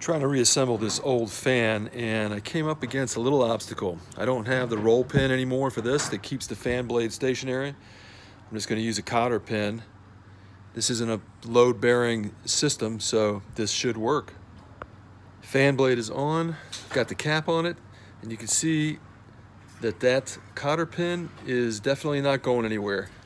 Trying to reassemble this old fan, and I came up against a little obstacle. I don't have the roll pin anymore for this that keeps the fan blade stationary. I'm just going to use a Cotter pin. This isn't a load-bearing system, so this should work. Fan blade is on, got the cap on it, and you can see that Cotter pin is definitely not going anywhere.